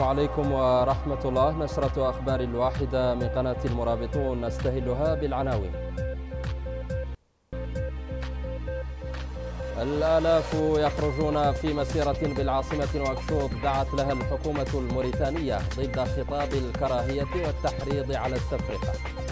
عليكم ورحمة الله. نشرة أخبار الواحدة من قناة المرابطون نستهلها بالعناوين. الآلاف يخرجون في مسيرة بالعاصمة نواكشوط دعت لها الحكومة الموريتانية ضد خطاب الكراهية والتحريض على التفرقة.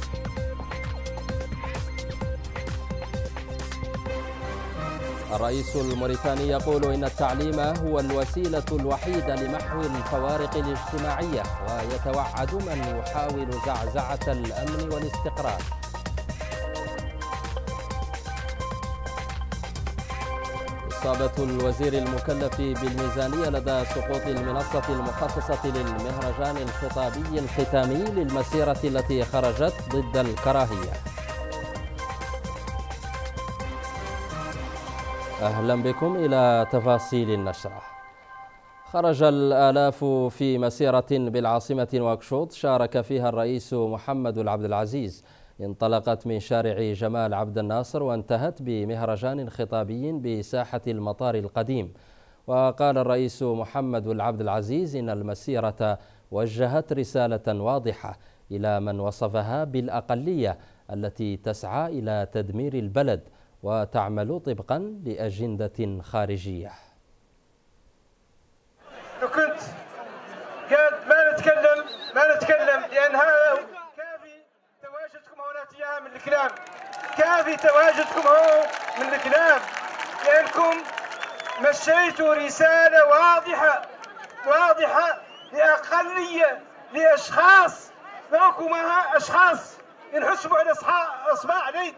الرئيس الموريتاني يقول إن التعليم هو الوسيلة الوحيدة لمحو الفوارق الاجتماعية، ويتوعد من يحاول زعزعة الأمن والاستقرار. إصابة الوزير المكلف بالميزانية لدى سقوط المنصة المخصصة للمهرجان الخطابي الختامي للمسيرة التي خرجت ضد الكراهية. أهلا بكم إلى تفاصيل النشرة. خرج الآلاف في مسيرة بالعاصمة نواكشوط شارك فيها الرئيس محمد العبد العزيز. انطلقت من شارع جمال عبد الناصر وانتهت بمهرجان خطابي بساحة المطار القديم. وقال الرئيس محمد العبد العزيز إن المسيرة وجهت رسالة واضحة إلى من وصفها بالأقلية التي تسعى إلى تدمير البلد وتعمل طبقا لأجندة خارجية. لو كنت قاعد ما نتكلم لأن هذا كافي تواجدكم هنا من الكلام، كافي تواجدكم هو من الكلام، لأنكم مشيتوا رسالة واضحة لأقلية، لأشخاص معكم أشخاص ينحسبوا على أصبع اليد،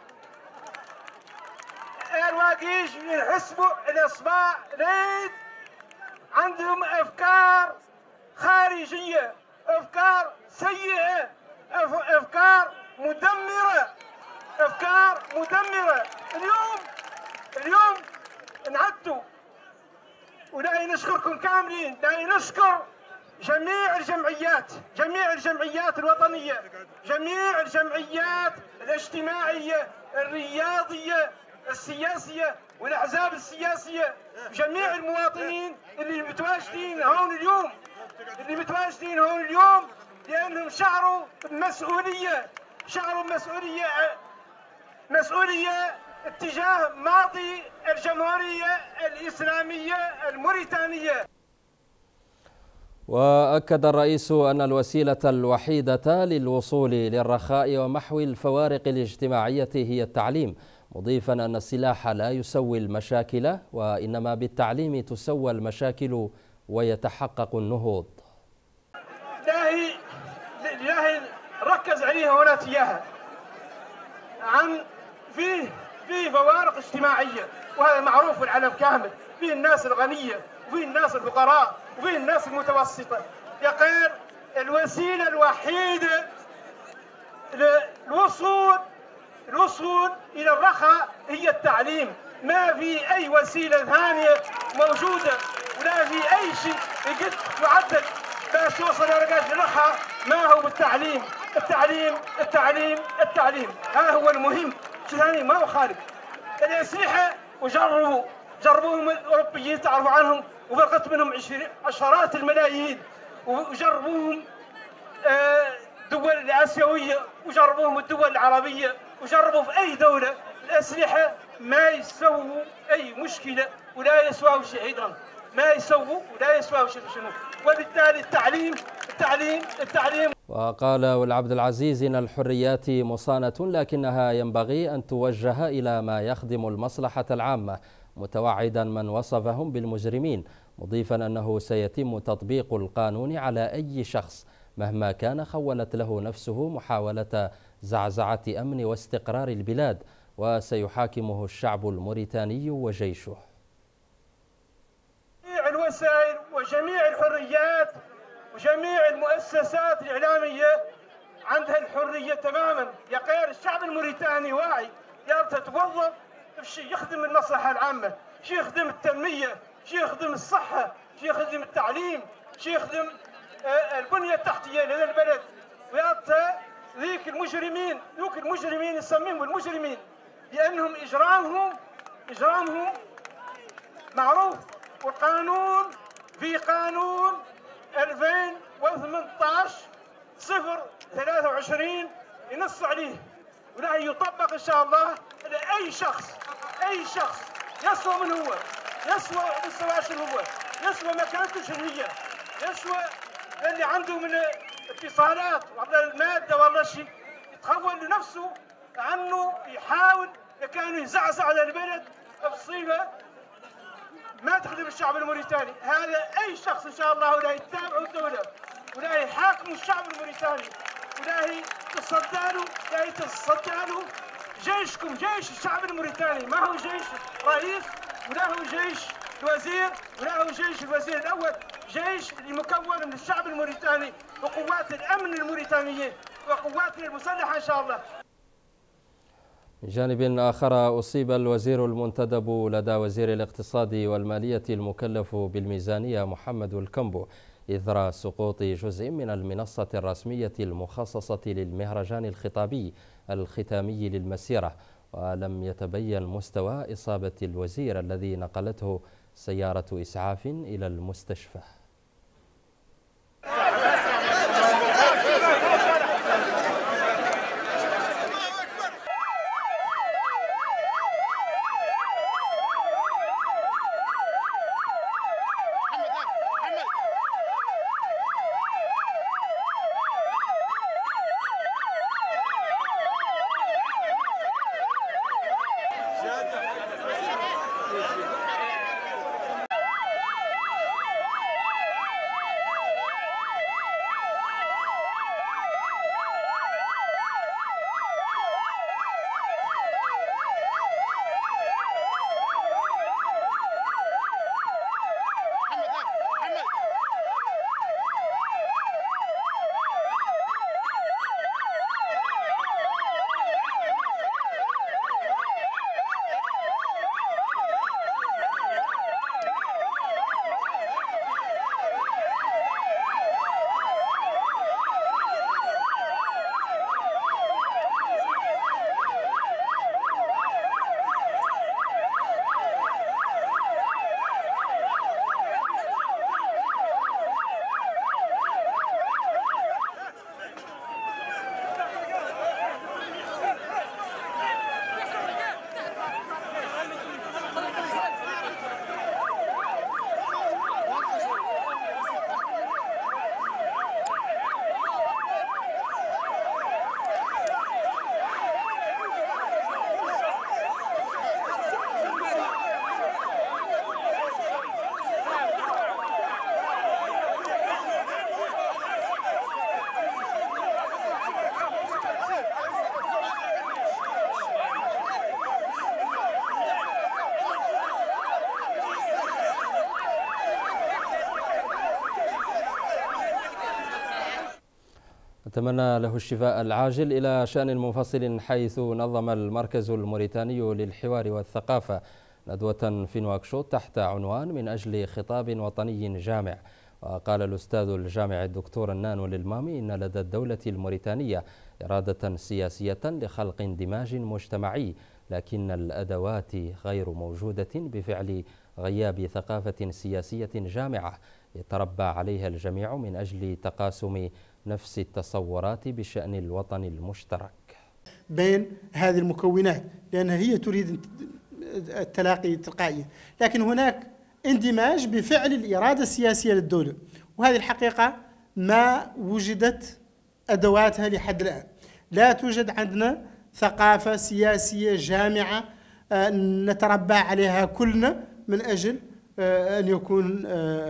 الواقيش ينحسبوا على أصبع اليد، عندهم أفكار خارجية، أفكار سيئة، أفكار مدمرة. اليوم نعدوا، وداعي نشكركم كاملين، داعي نشكر جميع الجمعيات الوطنية، جميع الجمعيات الاجتماعية الرياضية السياسية والأحزاب السياسية، جميع المواطنين اللي متواجدين هون اليوم لأنهم شعروا مسؤولية اتجاه ماضي الجمهورية الإسلامية الموريتانية. وأكد الرئيس أن الوسيلة الوحيدة للوصول للرخاء ومحو الفوارق الاجتماعية هي التعليم، مضيفا أن السلاح لا يسوي المشاكل وإنما بالتعليم تسوى المشاكل ويتحقق النهوض. إلهي ركز عليها هنا تياها عن فيه فوارق اجتماعية، وهذا معروف العالم كامل، فيه الناس الغنية وفيه الناس الفقراء وفيه الناس المتوسطة. يقول الوسيلة الوحيدة للوصول إلى الرخاء هي التعليم، ما في أي وسيلة ثانية موجودة ولا في أي شيء يقد يعدل باش يوصل لرقاش الرخاء ما هو بالتعليم. التعليم ها هو المهم، شيء ثاني ما هو خارج. الأسلحة جربوهم الأوروبيين تعرفوا عنهم وفرقت منهم عشرات الملايين، وجربوهم الدول الآسيوية وجربوهم الدول العربية وجربوا في أي دولة. الأسلحة ما يسووا أي مشكلة ولا يسووا شيء أيضا، ما يسووا ولا يسووا شيء. وبالتالي التعليم. وقال العبد العزيز إن الحريات مصانة لكنها ينبغي أن توجه إلى ما يخدم المصلحة العامة، متوعدا من وصفهم بالمجرمين، مضيفا أنه سيتم تطبيق القانون على أي شخص مهما كان خولت له نفسه محاولة زعزعة أمن واستقرار البلاد، وسيحاكمه الشعب الموريتاني وجيشه. جميع الوسائل وجميع الحريات وجميع المؤسسات الإعلامية عندها الحرية تماما. يا غير الشعب الموريتاني واعي، يتوظف في شيء يخدم المصلحة العامة، شيء يخدم التنمية، شيء يخدم الصحة، شيء يخدم التعليم، شيء يخدم البنية التحتية لهذا البلد. ويعطى ذيك المجرمين يسميهم المجرمين لأنهم إجرامهم معروف، وقانون في قانون 2018 023 ينص عليه، ولا يطبق إن شاء الله على أي شخص يسوى من هو، يسوى مستواه شنو هو، يسوى مكانته شنو هي، يسوى اللي عنده من اتصالات ولا المادة ولا شيء، يتخول لنفسه عنه يحاول كانوا يزعزع على البلد بصيغة ما تخدم الشعب الموريتاني. هذا أي شخص إن شاء الله ولا يتابعوا الدولة ولا يحاكموا الشعب الموريتاني ولا يتصدى له جيشكم، جيش الشعب الموريتاني، ما هو جيش رئيس ولا هو جيش الوزير ولا هو جيش الوزير الأول، جيش مكون من الشعب الموريتاني وقوات الأمن الموريتانية وقواتنا المسلحة إن شاء الله. من جانب آخر، أصيب الوزير المنتدب لدى وزير الاقتصاد والمالية المكلف بالميزانية محمد الكمبو إثر سقوط جزء من المنصة الرسمية المخصصة للمهرجان الخطابي الختامي للمسيرة، ولم يتبين مستوى إصابة الوزير الذي نقلته سيارة إسعاف إلى المستشفى. أتمنى له الشفاء العاجل. إلى شأن منفصل، حيث نظم المركز الموريتاني للحوار والثقافة ندوة في نواكشوط تحت عنوان من أجل خطاب وطني جامع. وقال الأستاذ الجامع الدكتور النانو للمامي إن لدى الدولة الموريتانية إرادة سياسية لخلق اندماج مجتمعي، لكن الأدوات غير موجودة بفعل غياب ثقافة سياسية جامعة يتربى عليها الجميع من أجل تقاسم نفس التصورات بشأن الوطن المشترك بين هذه المكونات، لأنها هي تريد التلاقي تلقائيا، لكن هناك اندماج بفعل الإرادة السياسية للدولة، وهذه الحقيقة ما وجدت أدواتها لحد الآن. لا توجد عندنا ثقافة سياسية جامعة نتربى عليها كلنا من أجل أن يكون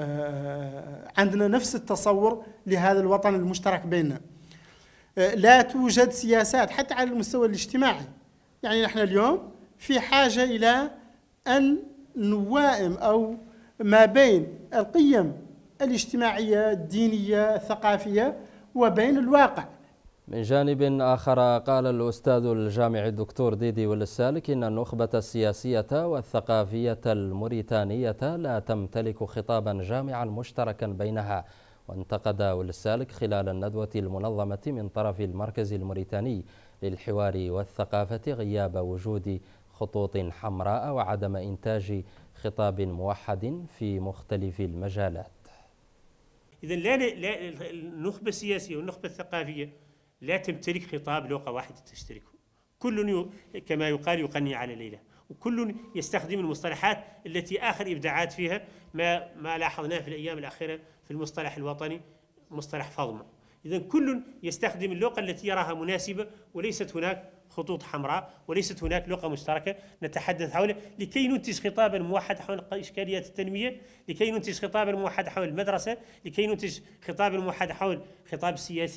عندنا نفس التصور لهذا الوطن المشترك بيننا. لا توجد سياسات حتى على المستوى الاجتماعي. يعني نحن اليوم في حاجة إلى أن نوائم أو ما بين القيم الاجتماعية الدينية الثقافية وبين الواقع. من جانب آخر، قال الأستاذ الجامع الدكتور ديدي ولسالك إن النخبة السياسية والثقافية الموريتانية لا تمتلك خطابا جامعا مشتركا بينها. وانتقد ولسالك خلال الندوة المنظمة من طرف المركز الموريتاني للحوار والثقافة غياب وجود خطوط حمراء وعدم إنتاج خطاب موحد في مختلف المجالات. إذا لا النخبة السياسية والنخبة الثقافية لا تمتلك خطاب لغة واحدة تشتركه، كل كما يقال يقني على ليلة، وكل يستخدم المصطلحات التي آخر إبداعات فيها ما لاحظناه في الأيام الأخيرة في المصطلح الوطني مصطلح فضمة. إذا كل يستخدم اللغة التي يراها مناسبة، وليست هناك خطوط حمراء، وليست هناك لغة مشتركة نتحدث حوله لكي ننتج خطابا موحدا حول إشكاليات التنمية، لكي ننتج خطابا موحدا حول المدرسة، لكي ننتج خطابا موحدا حول الخطاب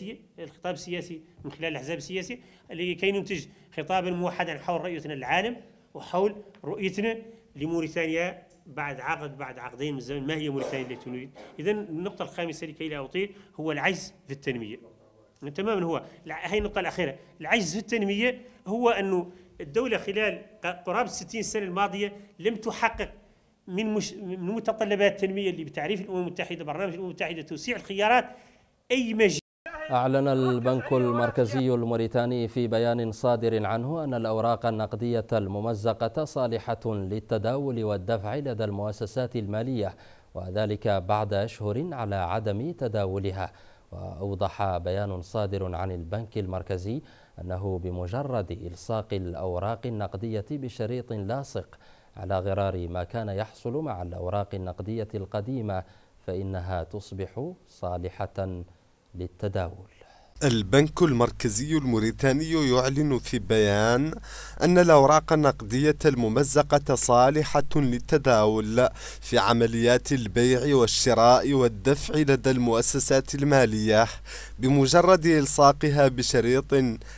السياسي من خلال الأحزاب السياسية، لكي ننتج خطابا موحدا حول رؤيتنا للعالم وحول رؤيتنا لموريتانيا بعد عقدين من الزمن. ما هي موريتانيا التي نريد؟ إذا النقطة الخامسة لكي لا أطيل هو العجز في التنمية تماما. هي النقطة الأخيرة، العجز في التنمية هو أنه الدولة خلال قرابة 60 سنة الماضية لم تحقق من متطلبات التنمية اللي بتعريف الأمم المتحدة، برنامج الأمم المتحدة توسيع الخيارات أي مجال. أعلن البنك المركزي الموريتاني في بيان صادر عنه أن الأوراق النقدية الممزقة صالحة للتداول والدفع لدى المؤسسات المالية، وذلك بعد أشهر على عدم تداولها. وأوضح بيان صادر عن البنك المركزي أنه بمجرد إلصاق الأوراق النقدية بشريط لاصق على غرار ما كان يحصل مع الأوراق النقدية القديمة فإنها تصبح صالحة للتداول. البنك المركزي الموريتاني يعلن في بيان أن الأوراق النقدية الممزقة صالحة للتداول في عمليات البيع والشراء والدفع لدى المؤسسات المالية بمجرد إلصاقها بشريط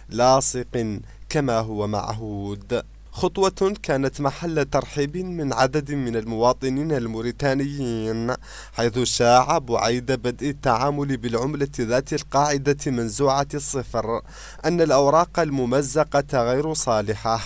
لاصق كما هو معهود، خطوة كانت محل ترحيب من عدد من المواطنين الموريتانيين، حيث شاع بعيد بدء التعامل بالعملة ذات القاعدة منزوعة الصفر أن الأوراق الممزقة غير صالحة.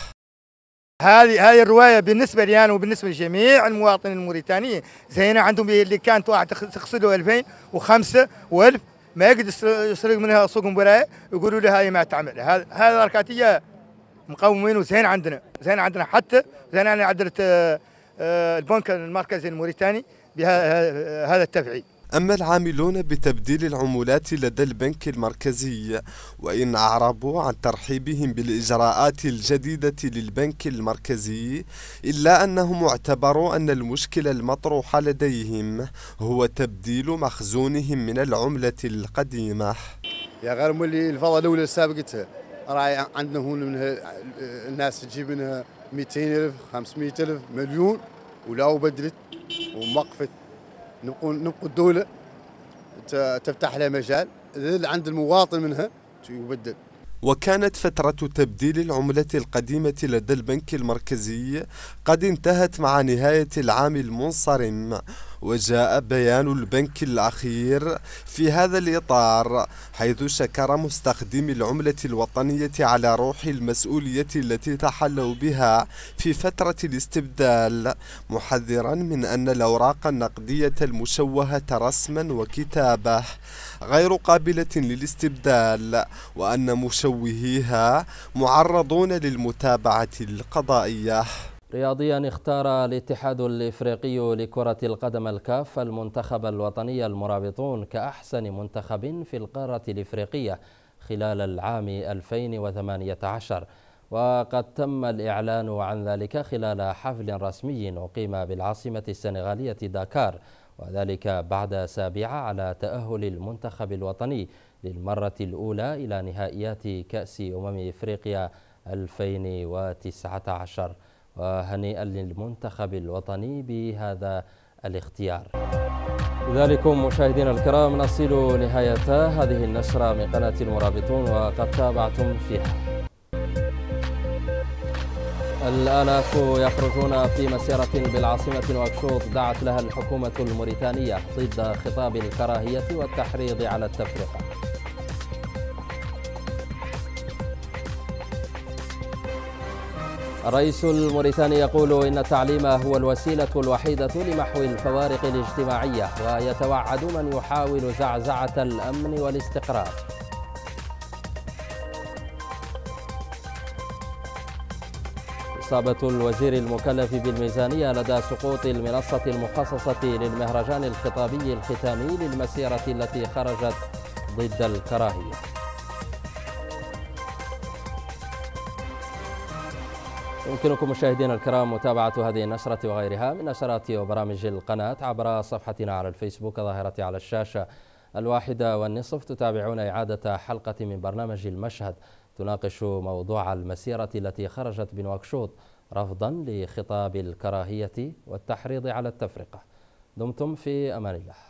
هذه الرواية بالنسبة لي أنا وبالنسبة لجميع المواطنين الموريتانيين زينا عندهم اللي كانت واحد تقصده 2005 و1000 ما يقدر يسرق منها سوق مباراة يقولوا له هاي ما تعمل. هذا ركاتية مقومين وزين عندنا حتى زين أنا عدلت البنك المركزي الموريتاني بهذا التفعيل. أما العاملون بتبديل العملات لدى البنك المركزي وإن أعربوا عن ترحيبهم بالإجراءات الجديدة للبنك المركزي، إلا أنهم اعتبروا أن المشكلة المطروحة لديهم هو تبديل مخزونهم من العملة القديمة. يا غير مولي الفضل الأولى السابقة راعي عندنا هون من الناس تجيب منها 200,000 500,000 مليون ولا بدلت وموقفت، نبقوا الدولة تفتح لها مجال اللي عند المواطن منها يبدل. وكانت فترة تبديل العملة القديمة لدى البنك المركزي قد انتهت مع نهاية العام المنصرم، وجاء بيان البنك الأخير في هذا الإطار، حيث شكر مستخدمي العملة الوطنية على روح المسؤولية التي تحلوا بها في فترة الاستبدال، محذرا من أن الأوراق النقدية المشوهة رسما وكتابة غير قابلة للاستبدال، وأن مشوهيها معرضون للمتابعة القضائية. رياضيا، اختار الاتحاد الإفريقي لكرة القدم الكاف المنتخب الوطني المرابطون كأحسن منتخب في القارة الإفريقية خلال العام 2018، وقد تم الإعلان عن ذلك خلال حفل رسمي أقيم بالعاصمة السنغالية داكار، وذلك بعد 7 على تأهل المنتخب الوطني للمرة الأولى إلى نهائيات كأس إفريقيا 2019. وهنيئا للمنتخب الوطني بهذا الاختيار. بذلكم مشاهدينا الكرام نصل نهاية هذه النشرة من قناة المرابطون، وقد تابعتم فيها. الآلاف يخرجون في مسيرة بالعاصمة نواكشوط دعت لها الحكومة الموريتانية ضد خطاب الكراهية والتحريض على التفرقة. الرئيس الموريتاني يقول إن التعليم هو الوسيلة الوحيدة لمحو الفوارق الاجتماعية، ويتوعد من يحاول زعزعة الأمن والاستقرار. إصابة الوزير المكلف بالميزانية لدى سقوط المنصة المخصصة للمهرجان الخطابي الختامي للمسيرة التي خرجت ضد الكراهية. يمكنكم مشاهدينا الكرام متابعة هذه النشرة وغيرها من نشرات وبرامج القناة عبر صفحتنا على الفيسبوك ظاهرة على الشاشة. 1:30 تتابعون إعادة حلقة من برنامج المشهد تناقش موضوع المسيرة التي خرجت بنواكشوط رفضا لخطاب الكراهية والتحريض على التفرقة. دمتم في أمان الله.